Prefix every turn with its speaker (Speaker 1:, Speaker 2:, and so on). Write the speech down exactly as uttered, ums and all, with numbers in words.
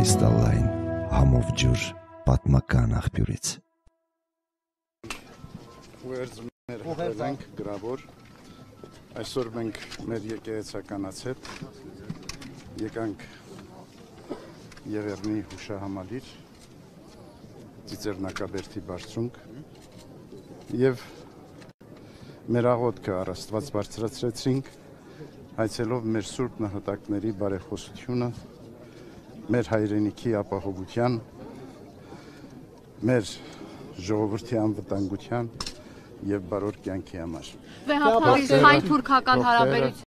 Speaker 1: Կրիստալային համով ջուր պատմական աղբյուրից։
Speaker 2: Ուղերձներ ենք գրավոր, այսօր մենք մեր եկեղեցականաց հետ եկանք Եղեռնի հուշահամալիր, Ծիծեռնակաբերդի բարձունք և մեր աղոթքը առ Աստված բարձրացրեցինք, հայցելով մեր սուրբ նահատակների բարեխոսությունը, մեր հայրենիքի ապահովության, մեր ժողովրդի անվտանգության և բարոր կյանքի համար։
Speaker 3: Հայ-թուրքական հարաբերությունները